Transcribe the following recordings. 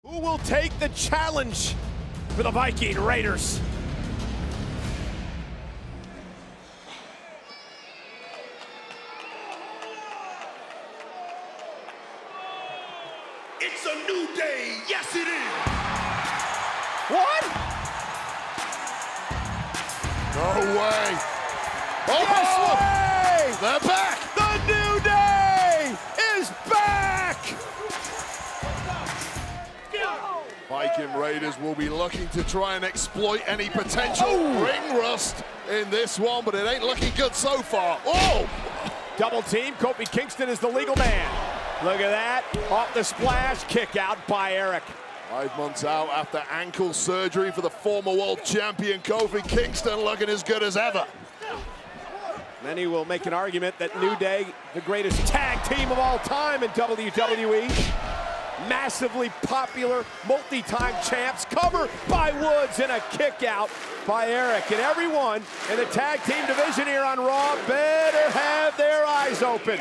Who will take the challenge for the Viking Raiders? It's a new day. Yes, it is. What? No way. Yes way! They're back. The New Day is back! Viking Raiders will be looking to try and exploit any potential ring rust in this one, but it ain't looking good so far. Oh! Double team, Kofi Kingston is the legal man. Look at that, off the splash, kick out by Eric. 5 months out after ankle surgery for the former world champion Kofi Kingston, looking as good as ever. Many will make an argument that New Day, the greatest tag team of all time in WWE. Massively popular, multi-time champs, covered by Woods and a kick out by Eric. And everyone in the tag team division here on Raw better have their eyes open.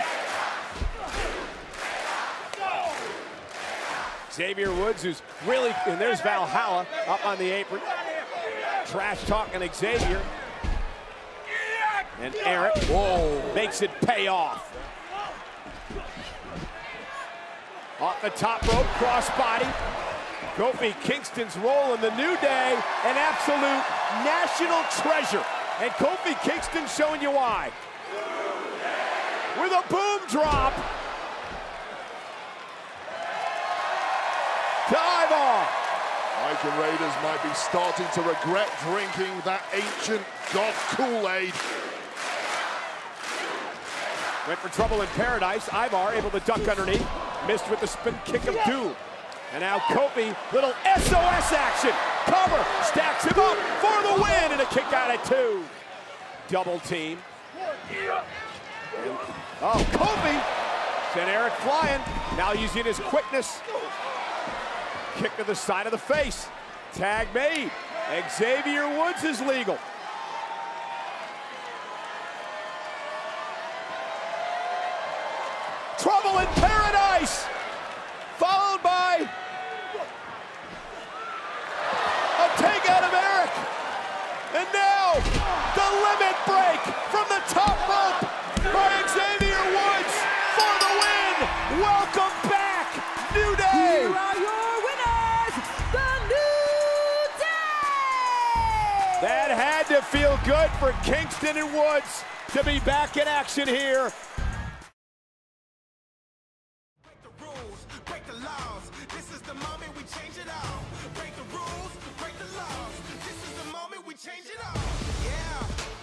Xavier Woods, who's really, and there's Valhalla up on the apron. Trash talking Xavier. And Eric makes it pay off. Off the top rope, crossbody. Kofi Kingston's role in the New Day, an absolute national treasure. And Kofi Kingston showing you why. With a boom drop. Dive off. Viking Raiders might be starting to regret drinking that ancient God Kool-Aid. Went for trouble in paradise. Ivar able to duck underneath. Missed with the spin kick of doom. And now Kofi, little SOS action. Cover, stacks him up for the win, and a kick out at 2. Double team. And, Kofi sent Eric flying. Now using his quickness. Kick to the side of the face. Tag made. Xavier Woods is legal. Trouble in paradise, followed by a takeout of Eric. And now the limit break from the top rope by Xavier Woods for the win. Welcome back, New Day. Here are your winners, the New Day. That had to feel good for Kingston and Woods to be back in action here. Break the laws. This is the moment we change it all. Break the rules, break the laws. This is the moment we change it all. Yeah.